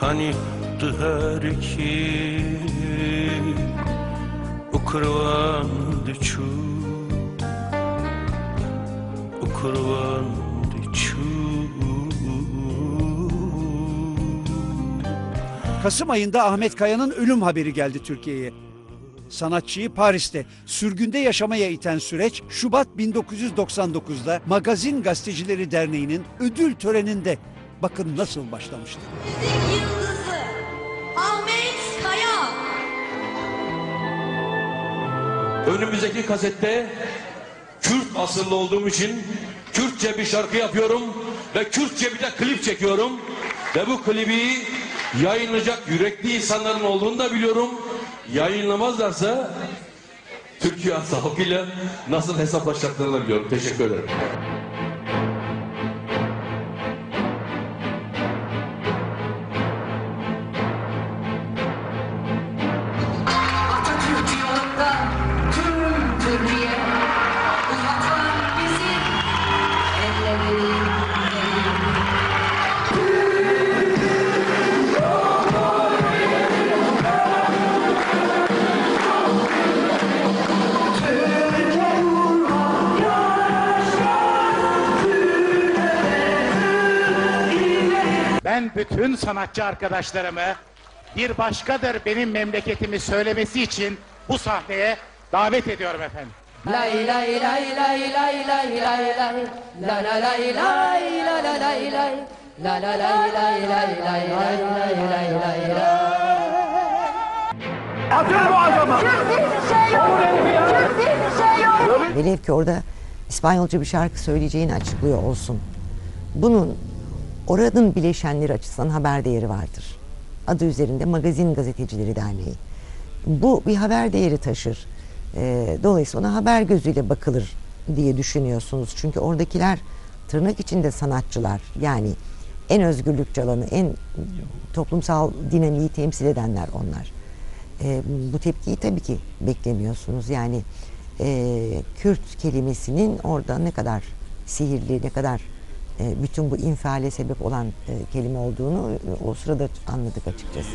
kanıttı her iki ukırvandı çu ukırvandı çu. Kasım ayında Ahmet Kaya'nın ölüm haberi geldi Türkiye'ye. Sanatçıyı Paris'te sürgünde yaşamaya iten süreç Şubat 1999'da Magazin Gazetecileri Derneği'nin ödül töreninde bakın nasıl başlamıştı. Müzik yıldızı Ahmet Kaya. Önümüzdeki kasette Kürt asıllı olduğum için Kürtçe bir şarkı yapıyorum ve Kürtçe bir de klip çekiyorum ve bu klibi yayınlayacak yürekli insanların olduğunu da biliyorum. Yayınlamazlarsa Türkiye halkıyla nasıl hesaplaşacaklarını da biliyorum. Teşekkür ederim. Atatürk yolunda tüm Türkiye, bu vatan bizim, elleri değil. Ben bütün sanatçı arkadaşlarımı bir başkadır benim memleketimi söylemesi için bu sahneye davet ediyorum efendim. Lay lay lay lay lay lay lay lay la la lay lay la la lay lay la la lay lay lay lay lay lay lay lay. Atın bu adamı! Velev ki orada İspanyolca bir şarkı söyleyeceğini açıklıyor olsun. Bunun oranın bileşenleri açısından haber değeri vardır. Adı üzerinde Magazin Gazetecileri Derneği. Bu bir haber değeri taşır. Dolayısıyla ona haber gözüyle bakılır diye düşünüyorsunuz. Çünkü oradakiler tırnak içinde sanatçılar. Yani en özgürlükçü alanı, en toplumsal dinamiği temsil edenler onlar. Bu tepkiyi tabii ki beklemiyorsunuz. Yani Kürt kelimesinin orada ne kadar sihirli, ne kadar bütün bu infiale sebep olan kelime olduğunu o sırada anladık açıkçası.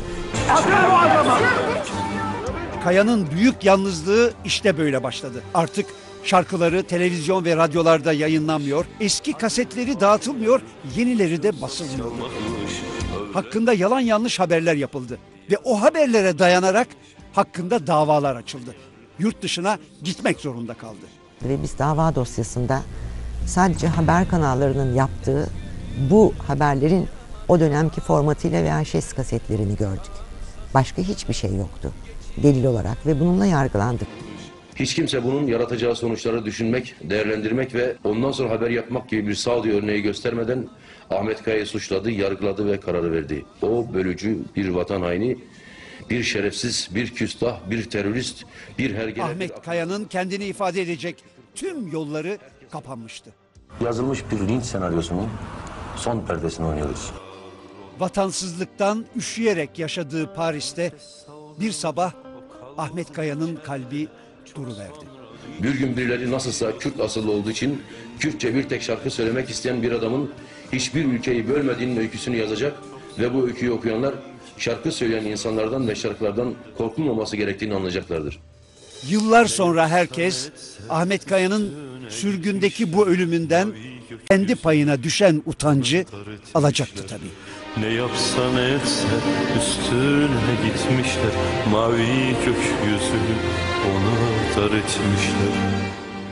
Kaya'nın büyük yalnızlığı işte böyle başladı. Artık şarkıları televizyon ve radyolarda yayınlanmıyor, eski kasetleri dağıtılmıyor, yenileri de basılmıyor. Hakkında yalan yanlış haberler yapıldı ve o haberlere dayanarak hakkında davalar açıldı. Yurt dışına gitmek zorunda kaldı. Ve biz dava dosyasında sadece haber kanallarının yaptığı bu haberlerin o dönemki formatıyla VHS kasetlerini gördük. Başka hiçbir şey yoktu delil olarak ve bununla yargılandık. Hiç kimse bunun yaratacağı sonuçları düşünmek, değerlendirmek ve ondan sonra haber yapmak gibi bir sağduyu örneği göstermeden Ahmet Kaya'yı suçladı, yargıladı ve kararı verdi. O bölücü, bir vatan haini, bir şerefsiz, bir küstah, bir terörist, bir hergele... Ahmet Kaya'nın kendini ifade edecek tüm yolları kapanmıştı. Yazılmış bir linç senaryosunun son perdesini oynuyoruz. Vatansızlıktan üşüyerek yaşadığı Paris'te bir sabah Ahmet Kaya'nın kalbi duruverdi. Bir gün birileri nasılsa Kürt asıllı olduğu için Kürtçe bir tek şarkı söylemek isteyen bir adamın hiçbir ülkeyi bölmediğinin öyküsünü yazacak ve bu öyküyü okuyanlar şarkı söyleyen insanlardan ve şarkılardan korkulmaması gerektiğini anlayacaklardır. Yıllar sonra herkes Ahmet Kaya'nın sürgündeki bu ölümünden kendi payına düşen utancı alacaktı tabii. Ne yapsa ne etse üstüne gitmişler, mavi gökyüzü ona dar etmişler.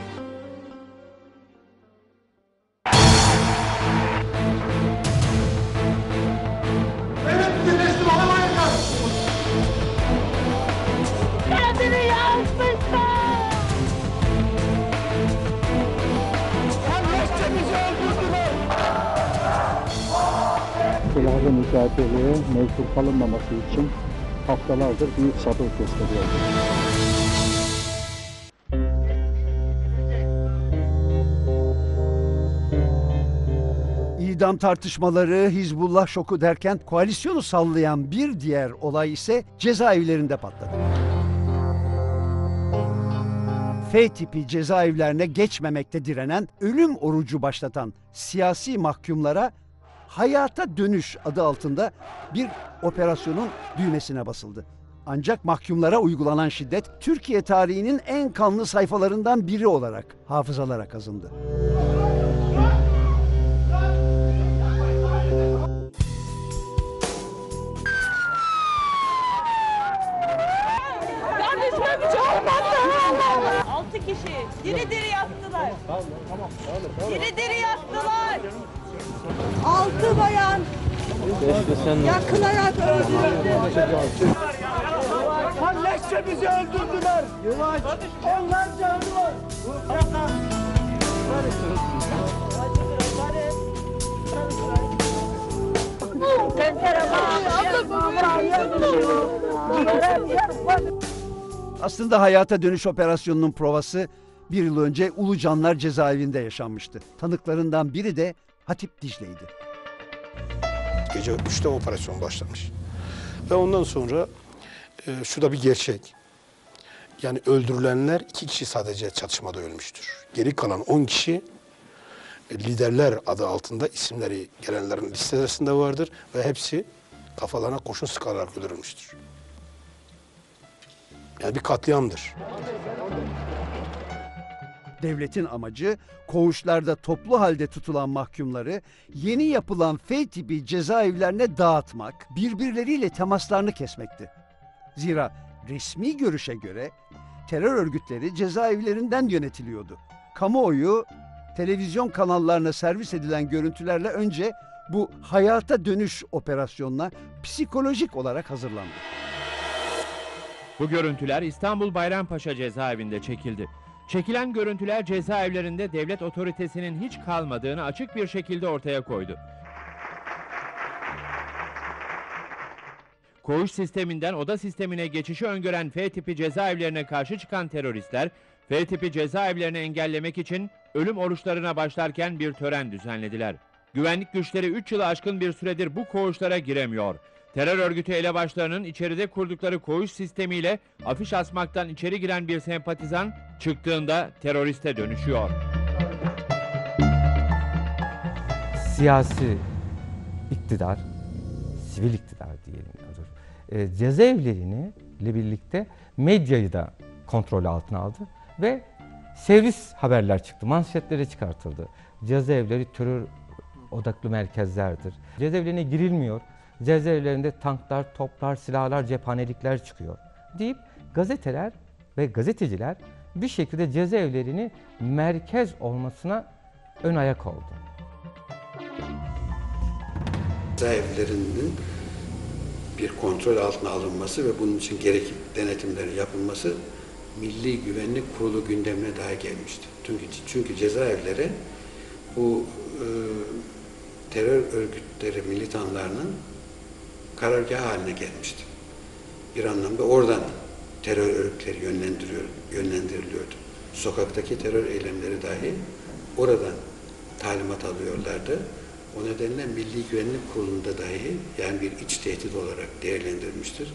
Silahlı mücadeleye mecbur kalınmaması için haftalardır büyük sabır gösteriyordu. İdam tartışmaları, Hizbullah şoku derken koalisyonu sallayan bir diğer olay ise cezaevlerinde patladı. F tipi cezaevlerine geçmemekte direnen, ölüm orucu başlatan siyasi mahkumlara Hayata Dönüş adı altında bir operasyonun düğmesine basıldı. Ancak mahkumlara uygulanan şiddet Türkiye tarihinin en kanlı sayfalarından biri olarak hafızalara kazındı. Altı kişi diri diri yaktılar. Diri diri yaktılar. 6 bayan yakılarak öldürüldü. Kalleşçe bizi öldürdüler. Onlar canlılar. Aslında Hayata Dönüş operasyonunun provası bir yıl önce Ulucanlar cezaevinde yaşanmıştı. Tanıklarından biri de Hatip Dicle'ydi. Gece 3'te operasyon başlamış. Ve ondan sonra şu da bir gerçek. Yani öldürülenler 2 kişi sadece çatışmada ölmüştür. Geri kalan 10 kişi liderler adı altında isimleri gelenlerin listesinde vardır ve hepsi kafalarına kurşun sıkarak öldürülmüştür. Yani bir katliamdır. Devletin amacı koğuşlarda toplu halde tutulan mahkumları yeni yapılan F tipi cezaevlerine dağıtmak, birbirleriyle temaslarını kesmekti. Zira resmi görüşe göre terör örgütleri cezaevlerinden yönetiliyordu. Kamuoyu televizyon kanallarına servis edilen görüntülerle önce bu Hayata Dönüş operasyonuna psikolojik olarak hazırlandı. Bu görüntüler İstanbul Bayrampaşa cezaevinde çekildi. Çekilen görüntüler cezaevlerinde devlet otoritesinin hiç kalmadığını açık bir şekilde ortaya koydu. Koğuş sisteminden oda sistemine geçişi öngören F tipi cezaevlerine karşı çıkan teröristler, F tipi cezaevlerini engellemek için ölüm oruçlarına başlarken bir tören düzenlediler. Güvenlik güçleri 3 yılı aşkın bir süredir bu koğuşlara giremiyor. Terör örgütü elebaşlarının içeride kurdukları koğuş sistemiyle afiş asmaktan içeri giren bir sempatizan çıktığında teröriste dönüşüyor. Siyasi iktidar, sivil iktidar diyelim. Cezaevlerini ile birlikte medyayı da kontrol altına aldı ve servis haberler çıktı, manşetlere çıkartıldı. Cezaevleri terör odaklı merkezlerdir. Cezaevlerine girilmiyor. Cezaevlerinde tanklar, toplar, silahlar, cephanelikler çıkıyor deyip gazeteler ve gazeteciler bir şekilde cezaevlerini merkez olmasına ön ayak oldu. Cezaevlerinin bir kontrol altına alınması ve bunun için gerekli denetimlerin yapılması Milli Güvenlik Kurulu gündemine dahi gelmişti. Çünkü cezaevleri bu terör örgütleri militanlarının karargahı haline gelmişti. Bir anlamda oradan terör örgütleri yönlendiriliyordu. Sokaktaki terör eylemleri dahi oradan talimat alıyorlardı. O nedenle Milli Güvenlik Kurulu'nda dahi yani bir iç tehdit olarak değerlendirilmiştir.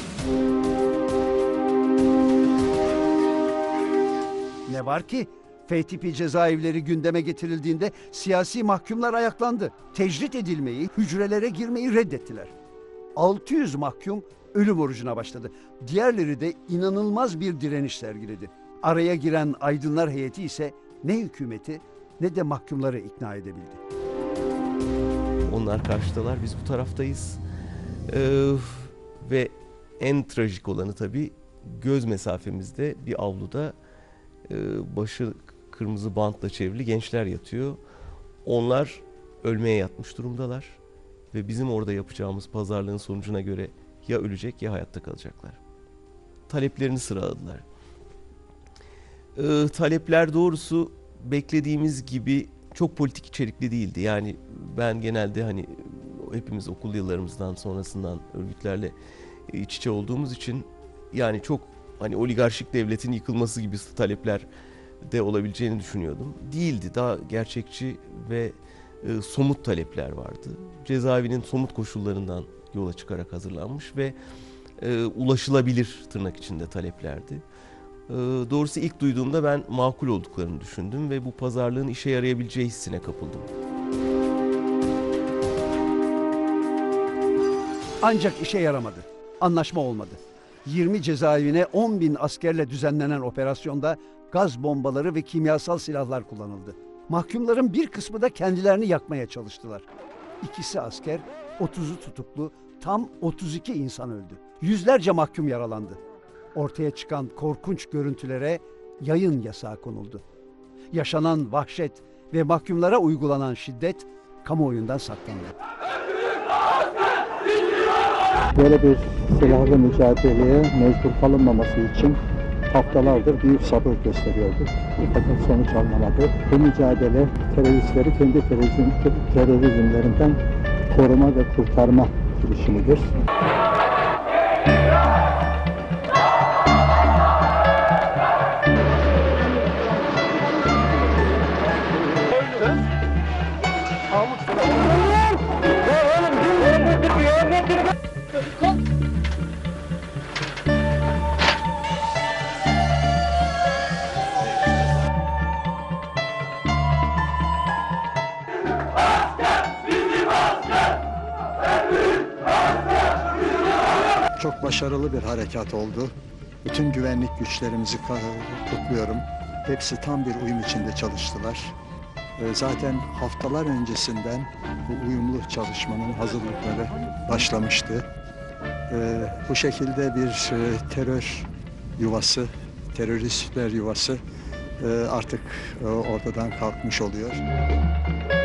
Ne var ki F tipi cezaevleri gündeme getirildiğinde siyasi mahkumlar ayaklandı. Tecrit edilmeyi, hücrelere girmeyi reddettiler. 600 mahkum ölüm orucuna başladı. Diğerleri de inanılmaz bir direniş sergiledi. Araya giren aydınlar heyeti ise ne hükümeti ne de mahkumları ikna edebildi. Onlar karşıdalar, biz bu taraftayız. Ve en trajik olanı tabii göz mesafemizde bir avluda başı kırmızı bantla çevrili gençler yatıyor. Onlar ölmeye yatmış durumdalar. Ve bizim orada yapacağımız pazarlığın sonucuna göre ya ölecek ya hayatta kalacaklar. Taleplerini sıraladılar. Talepler doğrusu beklediğimiz gibi çok politik içerikli değildi. Yani ben genelde hani hepimiz okul yıllarımızdan sonrasından örgütlerle iç içe olduğumuz için yani çok hani oligarşik devletin yıkılması gibi talepler de olabileceğini düşünüyordum. Değildi. Daha gerçekçi ve somut talepler vardı. Cezaevinin somut koşullarından yola çıkarak hazırlanmış ve ulaşılabilir tırnak içinde taleplerdi. Doğrusu ilk duyduğumda ben makul olduklarını düşündüm ve bu pazarlığın işe yarayabileceği hissine kapıldım. Ancak işe yaramadı. Anlaşma olmadı. 20 cezaevine 10.000 askerle düzenlenen operasyonda gaz bombaları ve kimyasal silahlar kullanıldı. Mahkumların bir kısmı da kendilerini yakmaya çalıştılar. İkisi asker, 30'u tutuklu, tam 32 insan öldü. Yüzlerce mahkum yaralandı. Ortaya çıkan korkunç görüntülere yayın yasağı konuldu. Yaşanan vahşet ve mahkumlara uygulanan şiddet kamuoyundan saklandı. Böyle bir silahlı mücadeleye mecbur kalınmaması için haftalardır büyük sabır gösteriyorduk. Fakat sonuç alınamadı. Bu mücadele teröristleri kendi terörizmlerinden koruma ve kurtarma girişimidir. Çok başarılı bir harekat oldu. Bütün güvenlik güçlerimizi kutluyorum. Hepsi tam bir uyum içinde çalıştılar. Zaten haftalar öncesinden bu uyumlu çalışmanın hazırlıkları başlamıştı. Bu şekilde bir terör yuvası, teröristler yuvası artık ortadan kalkmış oluyor.